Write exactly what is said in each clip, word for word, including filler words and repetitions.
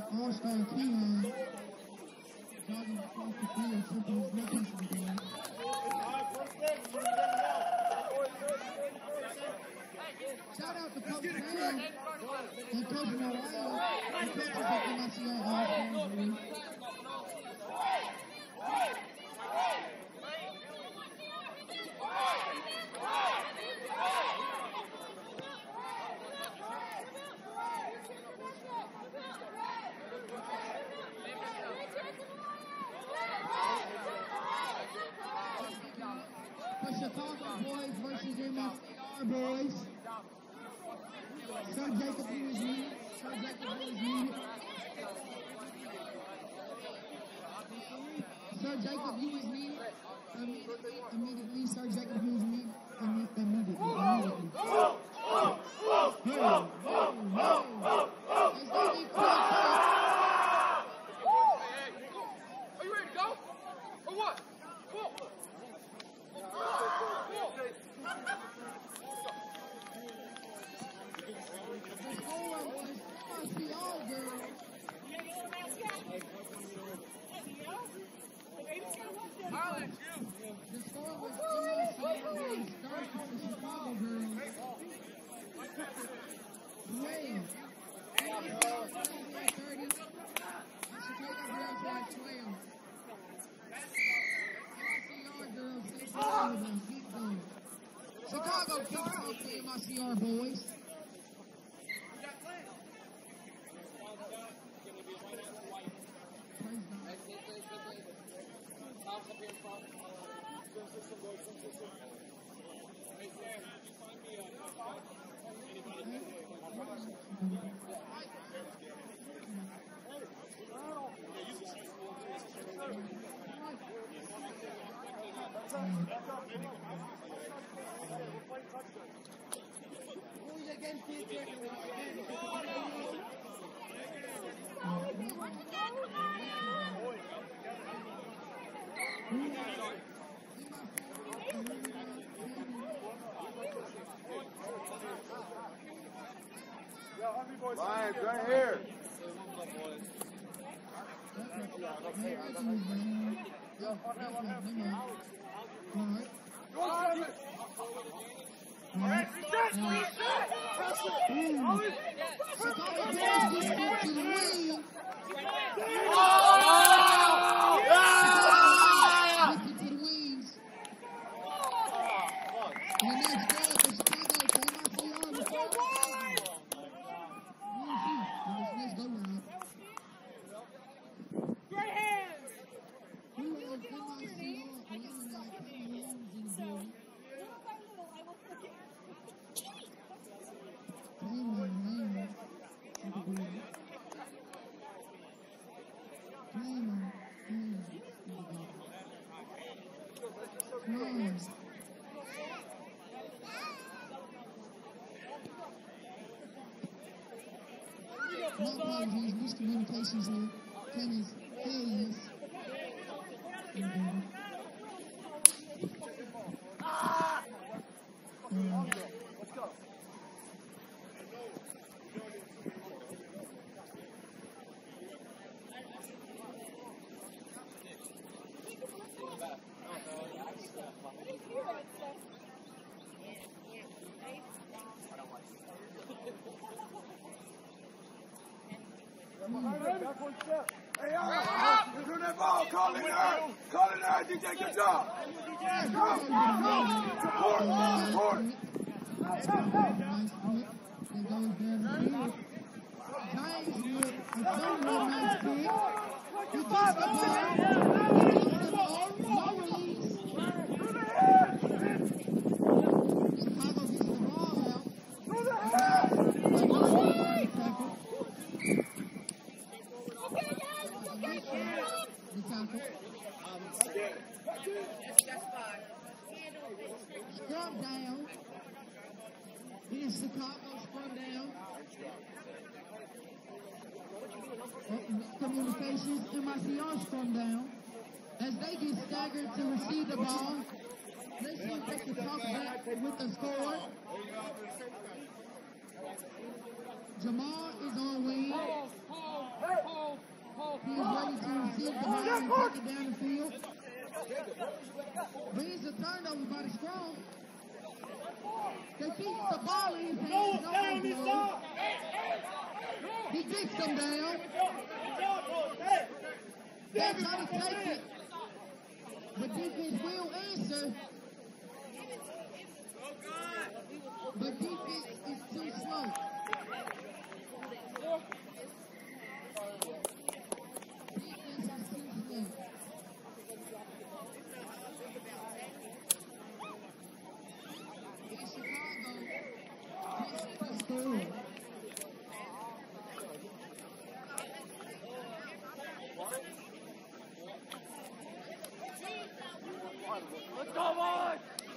all-star Keon jogging across the field, something he's looking for there. Shout out to Coach Brown and Coach Morales, the coaches at M I C R All-Stars League. The Chicago boys versus M I C R boys. Sir Jacob who is needed. Sir Jacob who is needed. Sir Jacob who is needed. Immediately, immediately, Sir Jacob who is needed. Immediately, immediately. Whoa, whoa, whoa, whoa. Are you ready to go? Or what? Whoa. The score was M I C R being started for Chicago girls. twelve. M I C R girls had thirty. Chicago girls had twelve. M I C R girls say something. Keep going. Chicago kicks off the M I C R boys. Lions, right here. All right, reset, reset. My apologies, miscommunications here. Tennis, Hayes. Um, Hey, all right, you're doing that ball. Call it there. Call it there, D J. Good job. Go, go. Support, support. Nice pick. It goes down the field. Giants with a third nice pick. He gets the ball. He gets the ball. No release. Chicago gets the ball out. Scrum down. It is Chicago scrum down. Communications, M I C R scrum down. As they get staggered to receive the ball, let's see if they can talk back with the score. Jamal is on wing. move the ball and take it down the field. But it's a turnover by the Strong. They keep the ball in his hands. No he gets them down. They're trying to take it. But defense will answer. But defense is too slow. Defense is too slow. In Chicago, defense is third. Let's go, boys!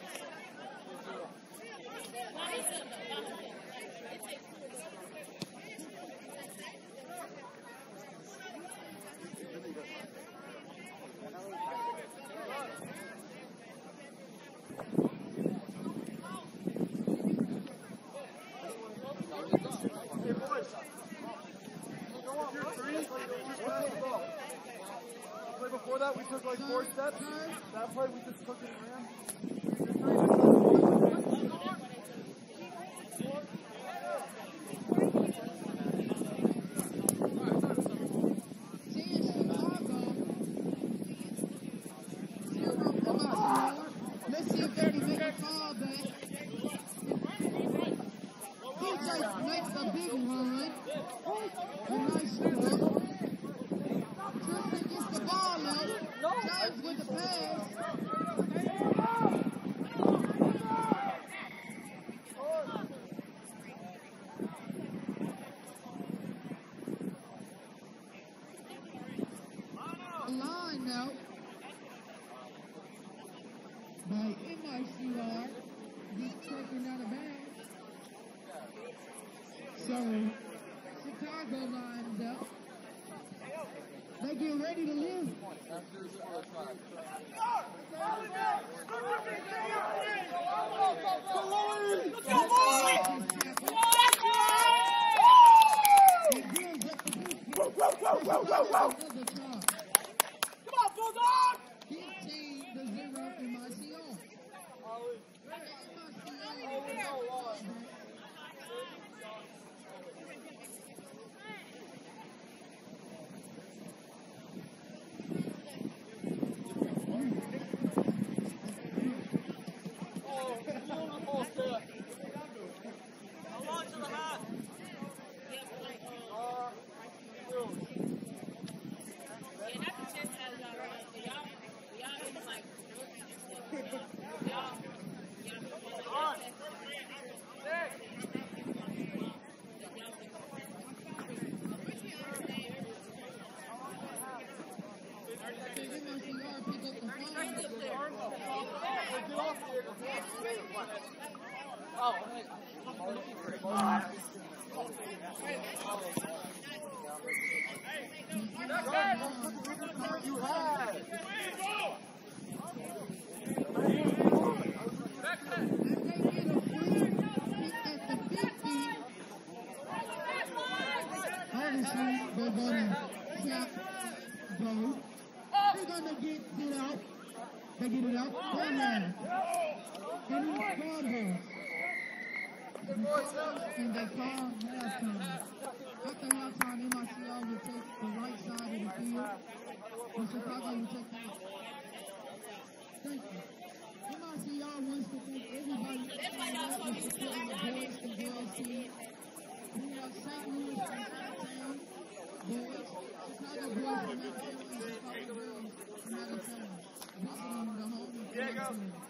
Before that, we took like four steps. That play, we just took it and ran. Let's see if they're going to make a call back. D J makes a big run. A nice throw. Tristan gets the ball up. James with the pass. A line now by M I C R. Just taken out of bounds. So Chicago lines up. They get ready to live. Come on, Bulldog! fifteen to zero M I C R. You had. Obviously, they're going to snap, go. They're going to get it out. They get it out. Corner. And he scored her. And they call halftime. After halftime, M I C R will take the right side of the field. And Chicago will take the left. Thank you. M I C R wants to thank everybody for supporting the boys and girls team. We have Saint Louis from out-of-town boys, Chicago boys from out-of-town, and Chicago girls from out-of-town, visiting the home and Diego.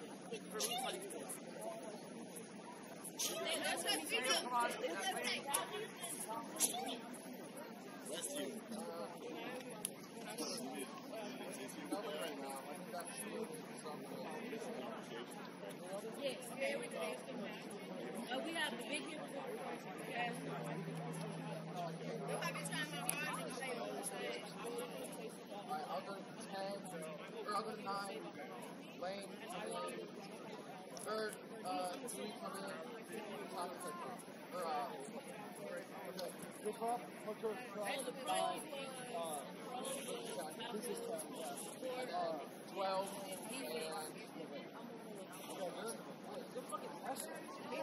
Uh, we have a big hit for yes. If I get time on ours, it's stay on the stage. Alright, I'll go ten, or I'll go nine, Lane, third, uh, three, coming in, top of second, or, uh, This up, what's your cross? This is twelve, yeah. Uh, twelve, and... Okay, they're, they're fucking wrestling.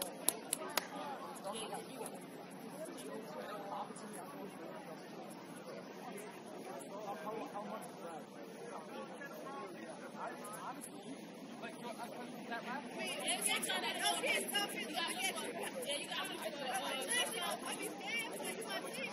How much is that? Wait, it's on that. Okay, stop it. You gotta get you. Yeah, you gotta get you. I be scared for my team.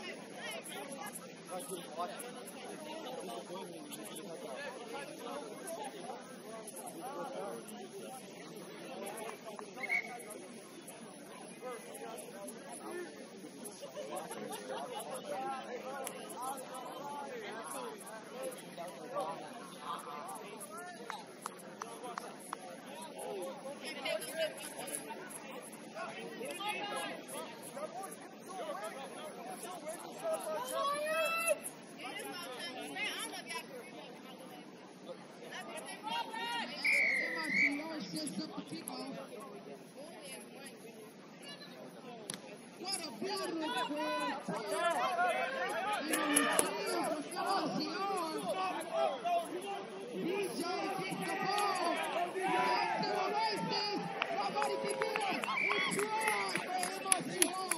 What a beautiful D J gets the ball. Back to the races. Nobody can get it. It's right for M I C R.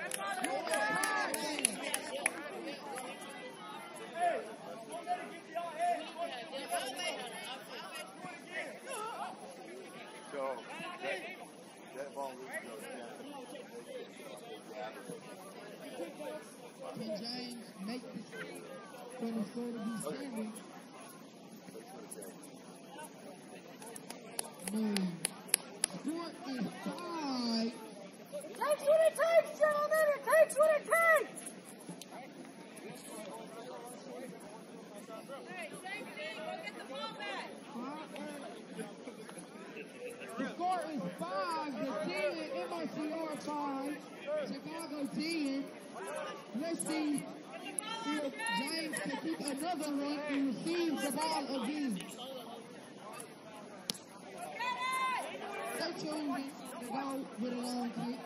So, that, that ball really goes down. Can James make this for the score to be standing? No. Score is five. Takes what it takes, gentlemen. It takes what it takes. Hey, same thing. Go get the ball back. The score is five to ten. M I C R five. Chicago ten. Let's see if James can keep another run and receive the ball again. They chose to go with a long kick.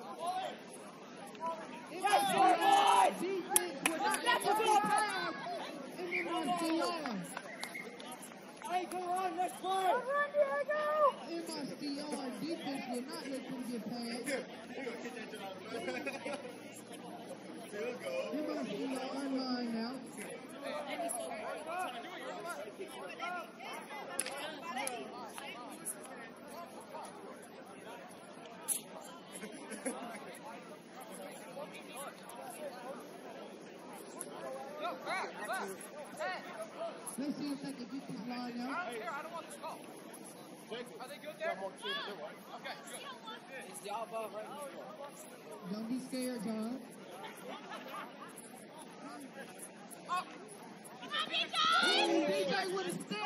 M I C R defense would not let the ball pass in M I C R. Hey, go on, let's play. Come on, Diego. M I C R defense will not let them get past. M I C R line now. Let's see if they can get this line out. Here, I don't want this call. Are they good there? Okay, good. It's the above right now. Don't be scared, John. Up. Oh, D J with a step.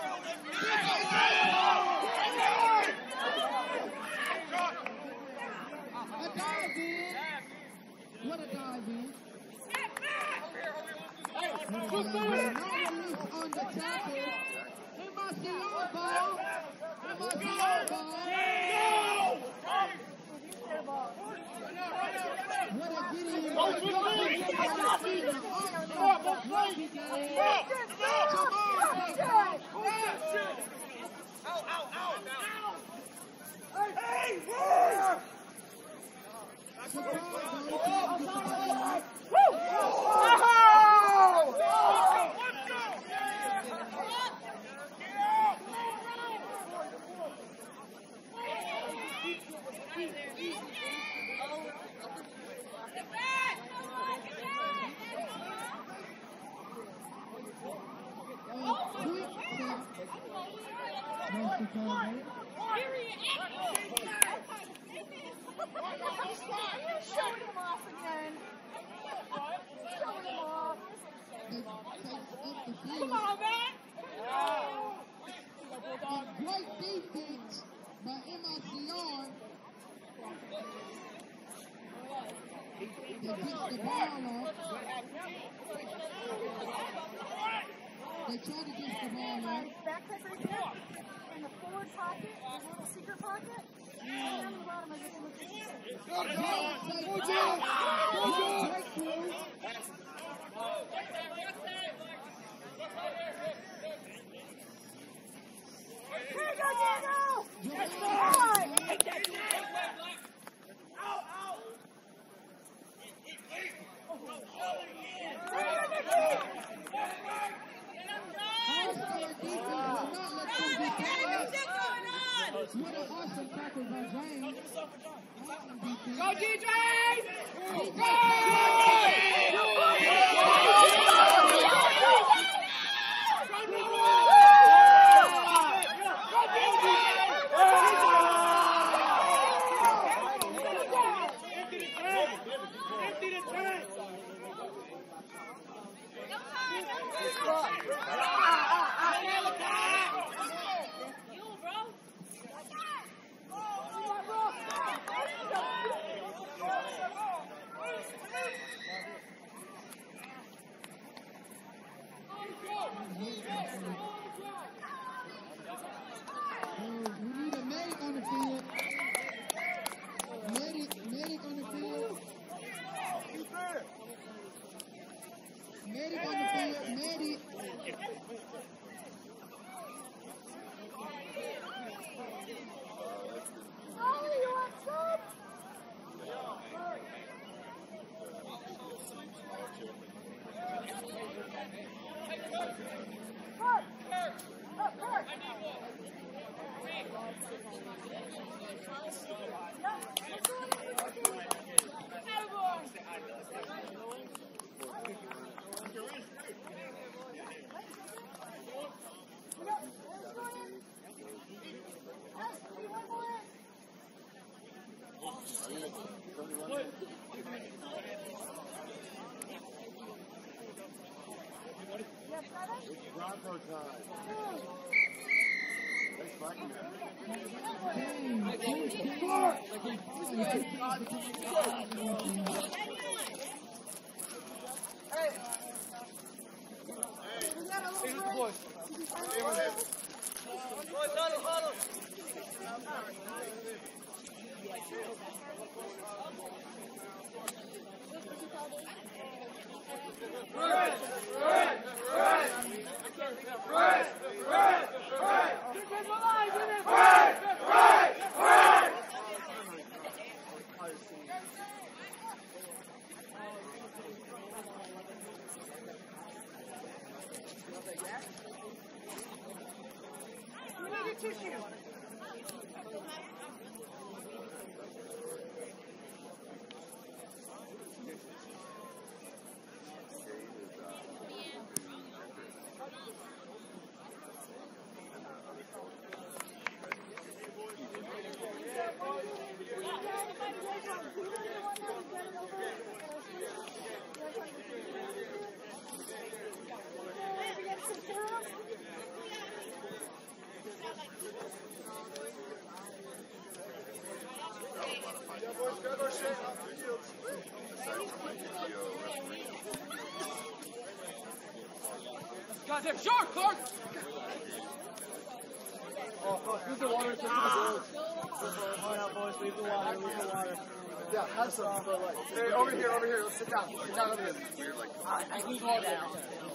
A dive in. What a dive in. What a dive in. No release on the tackle. M I C R ball. M I C R ball. What a video. What a video. Showing him off again. Showing him off. Come on, man. Great defense by M I C R. They picked the ball off. They tried to get the ball off. Backpack right there. In the forward pocket, the little secret pocket. What an awesome tackle by James. Go, D J! Go! We need a medic on the field. Medic, medic on the field. Medic on the field, medic. Bronco time. Thanks, Mike. Hey! Here's the boys. Boys, huddle, huddle. Red, red, red, red, red, red, red, red. Goddamn, sure, Clark! Oh, leave the water, take the boys. Hold out, boys, leave the water, leave the water. Yeah, have some, but like, hey, over here, over here, let's sit down. Sit down over here. Alright, I need water now.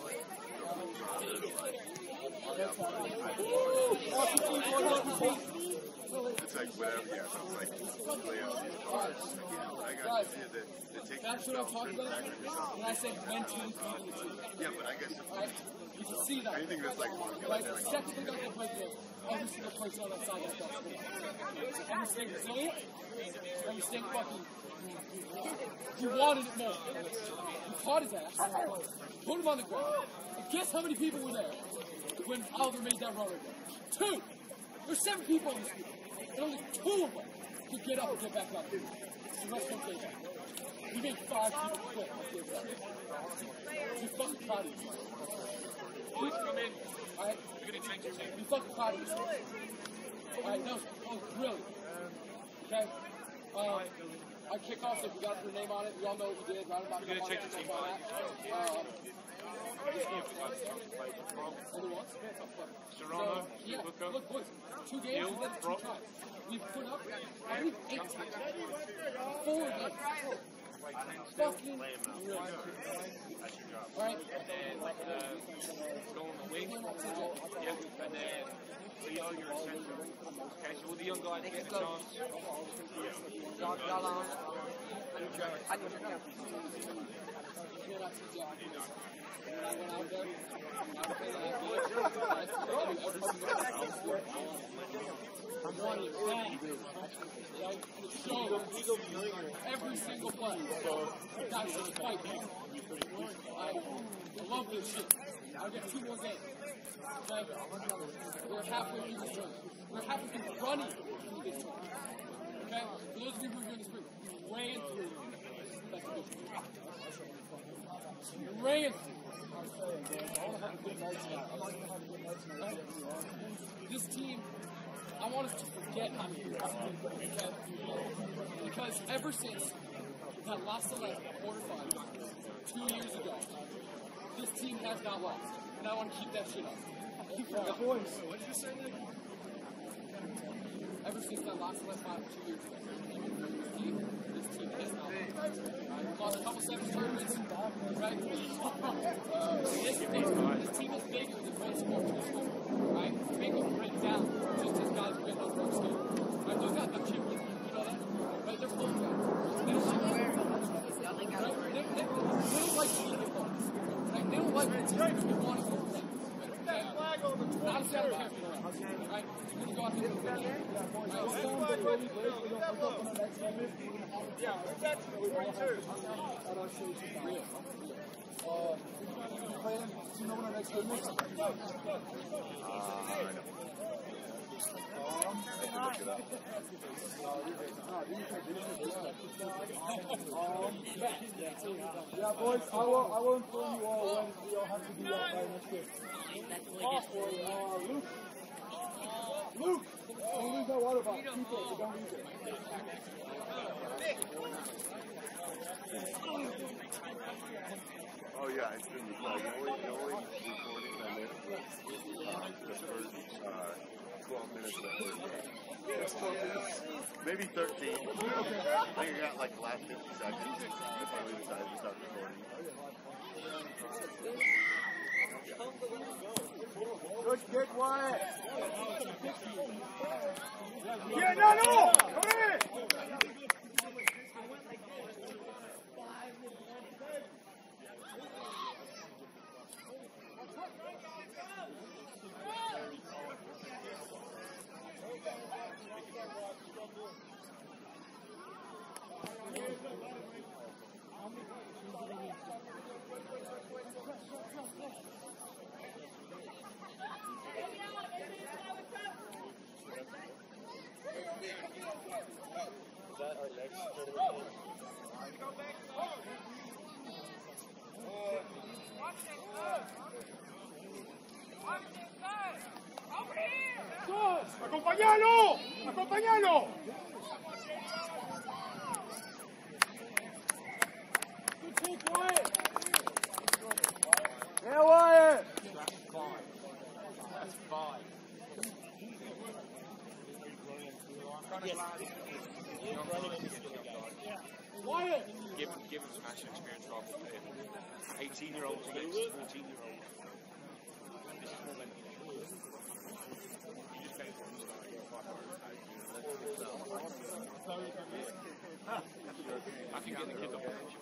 It's like whatever, yeah, so it's like play out these cards. I got to see that they take That's what I'm talking about. When I say mentally beating the team. Yeah, but I guess Right? You can see that. anything that's like one Like, the second thing I can play game, every single person on that side of that score. And we stay resilient, and we stay fucking. You wanted it more. You caught his ass, put him on the ground, and guess how many people were there when Oliver made that run again? Two! There's seven people on this field, and only two of them could get up and get back up. The rest don't get back. You made five people quit. You fucking proud of yourself. Alright? You fucking proud of yourself. Alright, that was, that was brilliant. Okay? Um, I kick off, so if we got your name on it, we all know what we did, right? I'm not going to change your name on that. Um, So, yeah, look, boys, two games, we've done it two times. We've put up, I believe, eight times. Four games. Fucking real. Alright? And then uh, go on the wing. Yeah, and then Leo, you're a center. Okay, so will the young guys get a chance? Every single play. Guys, it's a fight. I love this shit. I'll get two more games. Okay? We're halfway through this tournament. We're halfway through running through this tournament. Okay? For those of you who are doing this group, we ran through. That's a good thing. We ran through. This team, I want us to forget how to do this. Okay? Because ever since that last select quarterfinal two years ago, this team has not lost. And I want to keep that shit up. What did you say? Ever since that last select final two years ago, this team, this team has not lost. We've lost a couple sevens tournaments, right? Uh, this, this, this team is bigger than one sport to sport, right? Make them break down just as guys are getting on pro scale. Right? Those guys got chip with you, you know that? Right? They're full guys. They don't like right? they, they, they, they don't like to eat the ball. Right? They don't like the team. They want to go for that. Not a center back, right? You're going to go out here and win it. Yeah, that's three two. Real. Uh, playing, do you know when our next game is? Yeah, boys, I will, I will inform you all when we all have to be out by next game. Oh, uh, Luke. Luke! Don't lose that water bottle. Keep it, so don't lose it. Oh yeah, it's been the only, the only recording I made uh, the first uh, twelve minutes of the first game. Just twelve minutes. Maybe thirteen. I think I got like the last fifty seconds before we decided to start recording. Good, get quiet. Yeah, no, no! Come in! ¡Acompáñalo! ¡Acompáñalo! Good Wyatt! Yeah, Wyatt! That's fine. That's fine. Wyatt! Give, give him some action experience rather than eighteen year olds against fourteen year olds. This is more than you just pay for him. I can get the kid off the bench.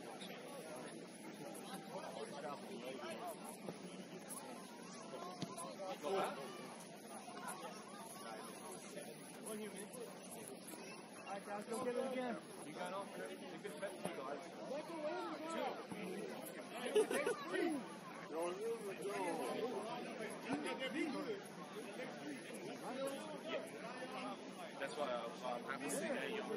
Got that? Alright, guys, go get it again. You going off? A good bet for you guys. That's why I'm happy to see that you.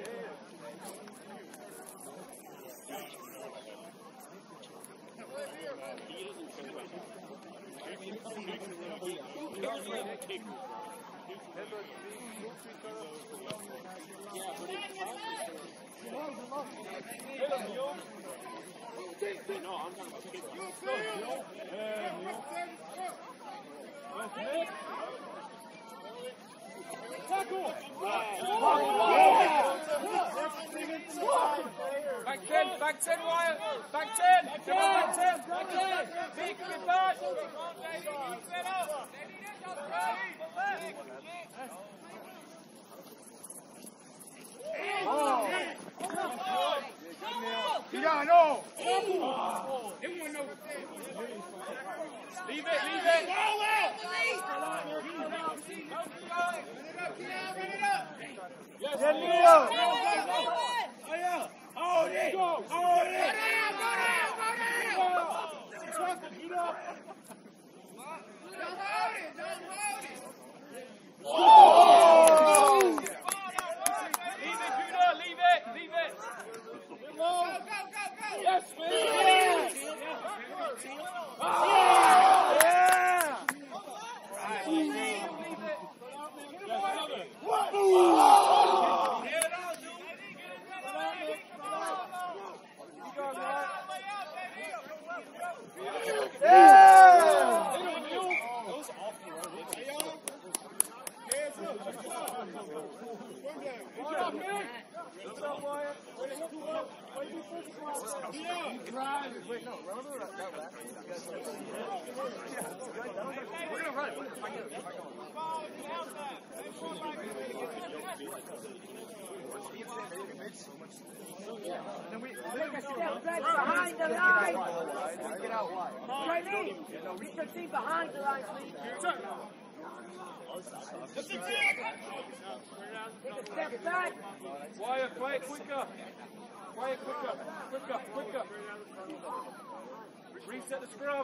No, I'm talking about back ten, Wyatt. Back ten. Come on, back ten. Back ten. Vic, get back. Oh. You got no. Leave it, leave it. Yes, Neil. Hold it. Hold it. Go down, go down, go down. Get up. Don't hold it, don't hold it. Oh! Leave it, Judah, leave it, leave it. Go, go, go, go. Yes, man. Oh! Yeah. Leave it. What? Oh! Behind the line. Ready? We can see behind the line, please. Take a step back. Wyatt, play it quicker. Play it quicker. Quicker, quicker. Reset the scrum.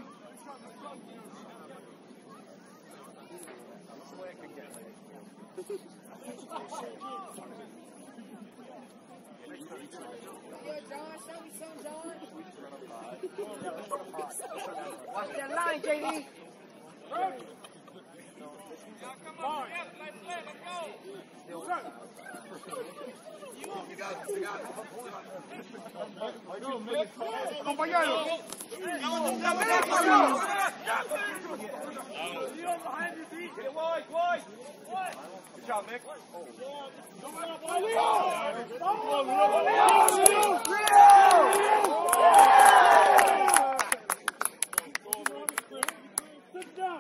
Watch that line, J D. Come on. Let's play, let's go. Compañero. Get wide, wide. Good job, Nick. Sit down.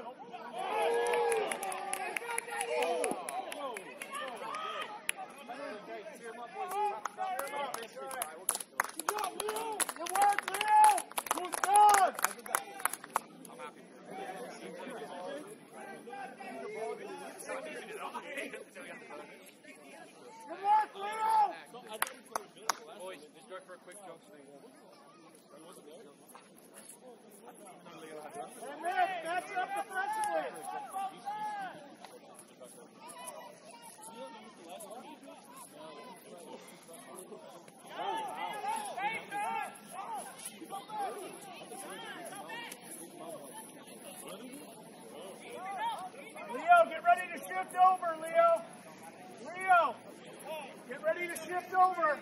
Boys, just go for a quick jog swing. And Nick, match up defensively. Leo, get ready to shift over, Leo. Leo, get ready to shift over.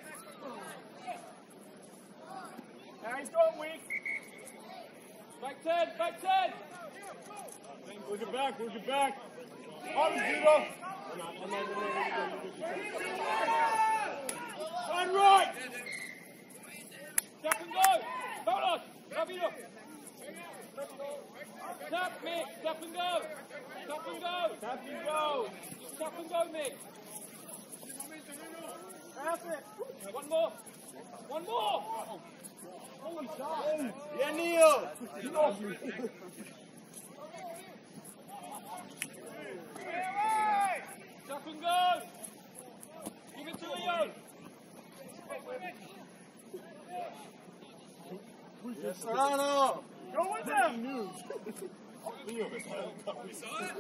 Now he's going weak. Back ten, back ten. Work it back, work it back. On Judo. Run right. Step and go. Hold on. Rápido. Tap, Mick. Step and go. Step and go. Tap and go. Step and go, Mick. Pass it. One more. One more. Holy God. Yeah, Neil. Step and go. Give it to Leo. Serrano. Go with them. Leo. We saw it.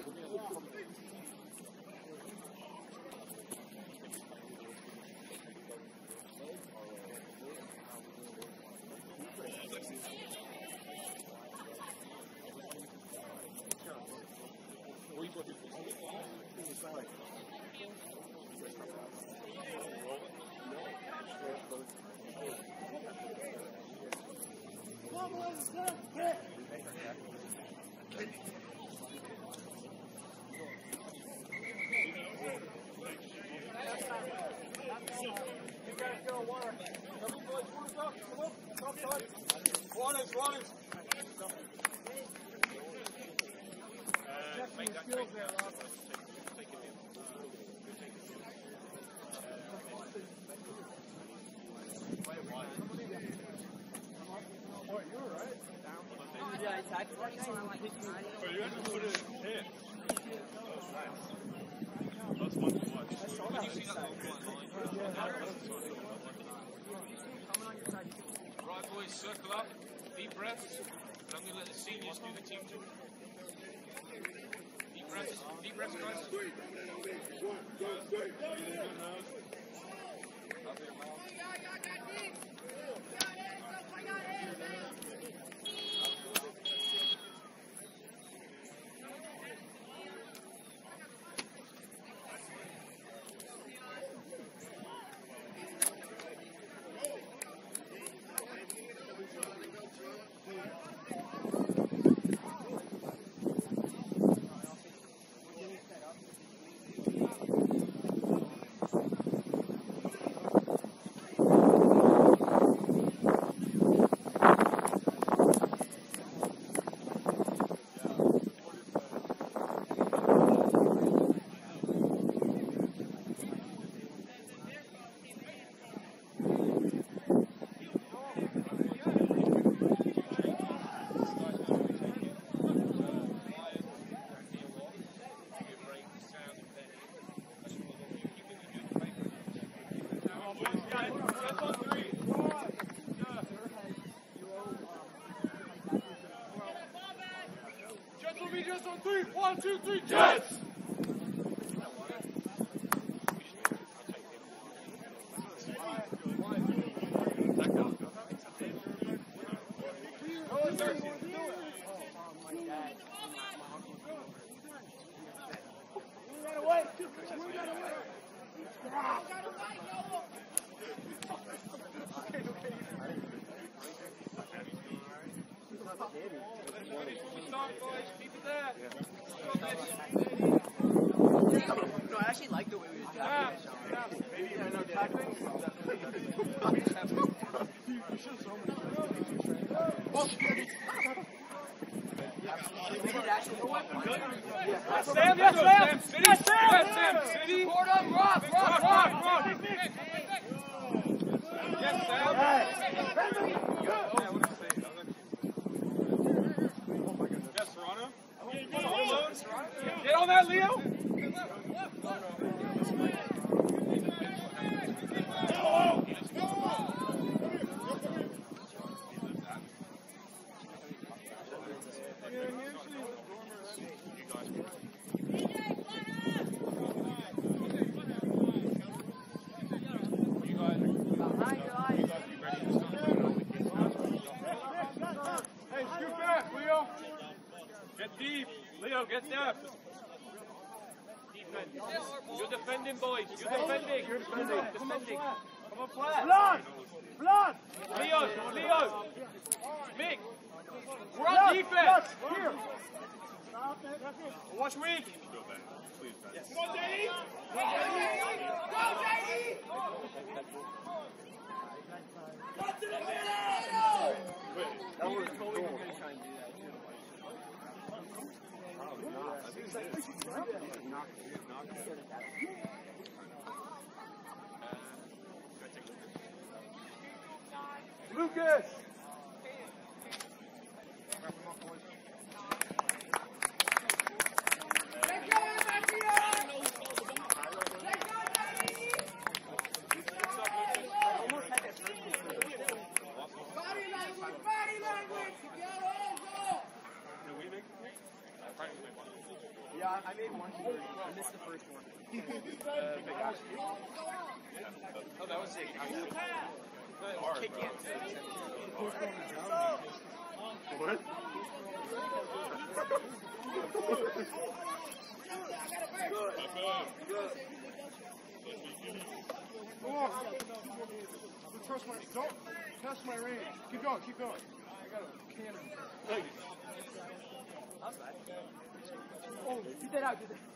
You guys go, water. Come on, boys, water, go. Come on. Yeah, exactly. But you had to put it in pin. That was nice. That's fun to watch. Right, boys, circle up. Deep breaths. I'm going to let the seniors do the team two. Deep breaths. Deep breaths, guys. Jets on three. One, two, three, Jets! No, I actually like the way we did that. Maybe yeah, no tackling. Sam, yes, Sam! Yes, Sam! Yes, Sam! City! Board up, rock, rock, rock, rock! Yes, Sam! Yes, Serrano? Get on that, Leo! Hey, scoot back, Leo! Get deep! Leo, get depth! Defend. You're defending, boys. You're defending. You're defending. Defending. Come on, flat. Blood! Blood! Leo, Leo. Mick. We're on defense. Here! Watch weak. Come on, J D! Go, J D! Go to the middle! That was totally going to try and do that too. Lucas! Let's go, M I C R! Let's go, J D! Body language, body language! Yo, go! Yeah, I made one too early. I missed the first one. Oh, that was it. Kick in. What? Come on. Trust my, don't test my range. Keep going, keep going. I got a cannon. Oh, get that out. Get that.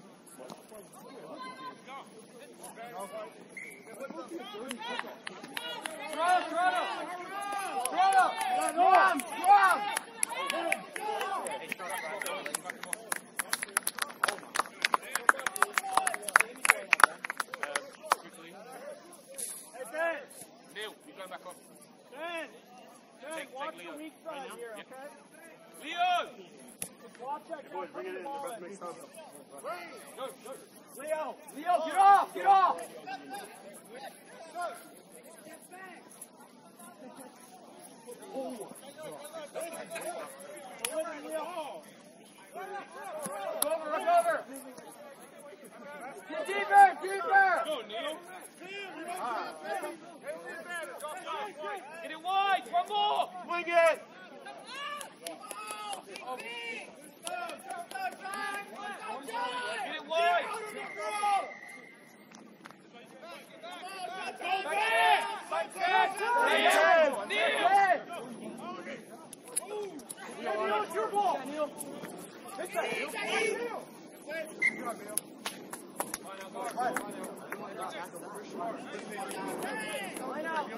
Toronto, Toronto! Toronto! Drum! Drum! boys, bring it in. We're about to make something. Go, go. Leo, Leo, get off, get off. Look over, look over. Get deeper, deeper. Go, Neil. Get it wide. One more. Swing it. Get it wide. Back there. Neil. Neil. Neil, it's your ball. Neil. Take that, Neil. Neil. Good job, Neil. Line out.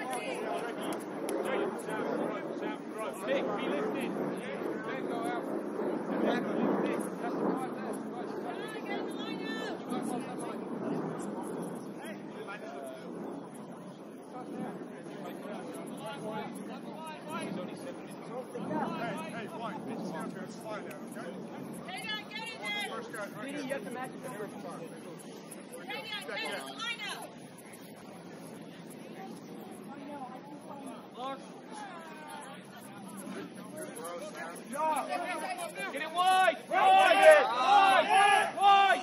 Nick, be lifted. Then go out. That's the right there. He's only seven minutes. Hey, hey, White. It's down there. It's flying down, okay? Get on, get in there. First guy, right Didi, there. you have to match the number. Get on, get on, line up. Get it wide! Wide! Wide! Wide!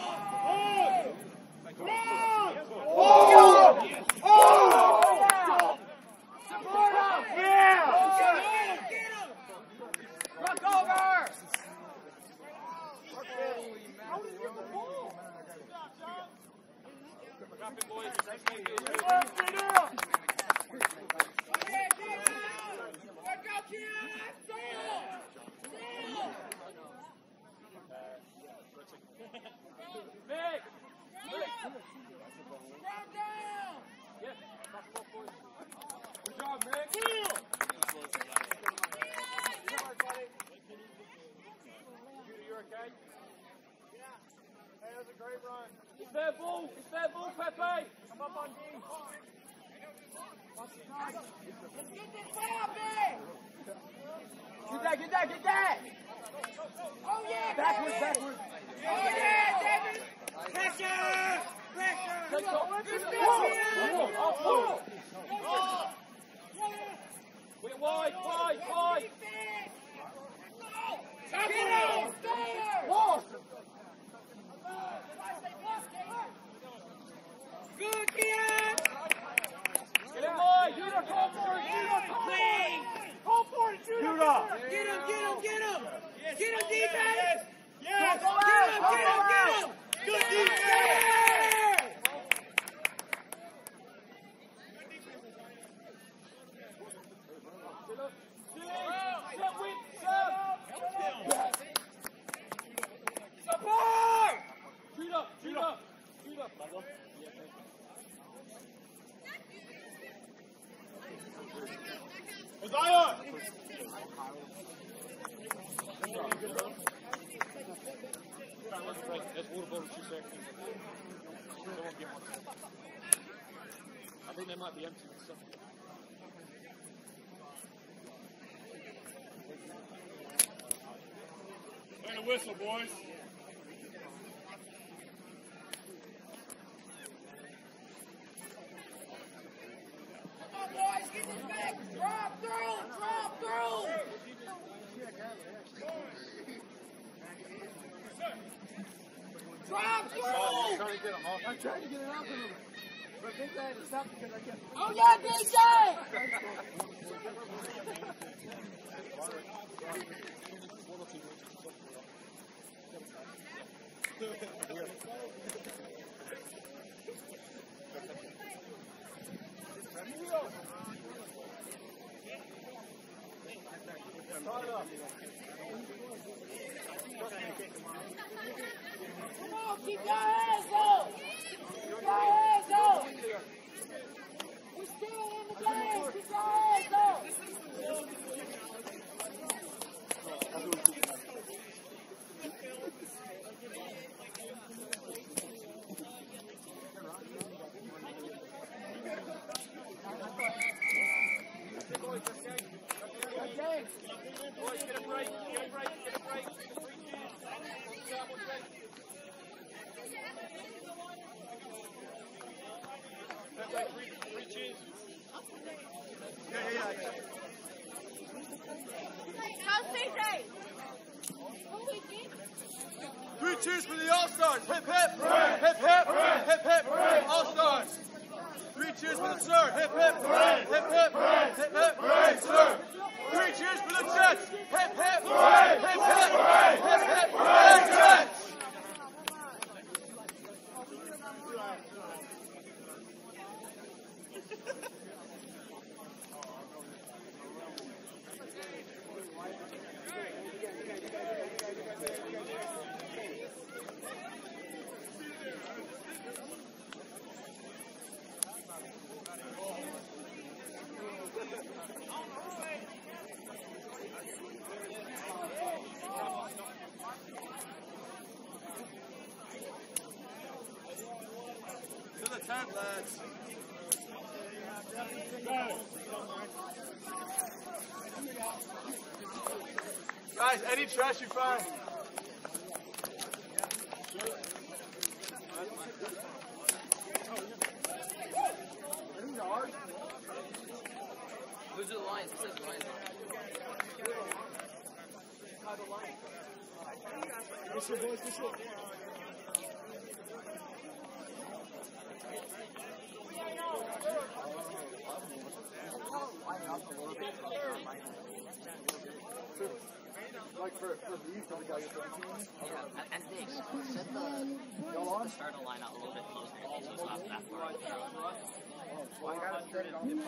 Oh! Oh! Support him! Yeah! Rock over! Drop it, boys. Big! Yes, good job, Mick. You okay? Hey, that was a great run. It's their ball. It's their ball, Pepe. Come up on D. Get that, get that, get that! Oh yeah, Backwards, backwards. oh yeah, David. Pressure, pressure. Let's go. Good Whoa, Oh, Put it wide, wide, wide. Get him, whoa. Good, Kian. Get it wide. Judah, call for it, Judah, call for it. Call for it, Judah. Judah. Get him, get him, get him. Get him, defense. Yes! Go out, Get him, go get him, out. get him. Good defense. Set with, serve. Support. Judah, Judah, Judah. Isaiah! Let's water bottle two seconds. Someone get one. I think they might be empty with stuff. And a whistle, boys. Come on, boys, get this back. Drop through, drop through. Drop through. I'm trying to get him off. I'm trying to get it out of him. But I think I had to stop because I kept... Oh yeah, D J. Come on, keep your hands up. Keep your hands up. We're still in the game. Keep your hands up. Boys, get a break, get a break, get a break. cheers for the All-Stars. Hip, hip. Hip, hip. Hip, hip. All-Stars. Three cheers for the Sir. Hip, hip. Hip, hip. Hip, hip. Hey, Sir. Three cheers for the Jets. Hip, hip. Hip, hip. Hip, hip. Hey, Jets. To the tent, lads. Guys, any trash you find. Who's the Lions? It says Lions. What's your boys? What's your Like for, for these, so we got your thirteen. Yeah, and, and Diggs, set the, the starting line out a little bit closer in case it was not that far. Oh, well, I gotta set it on.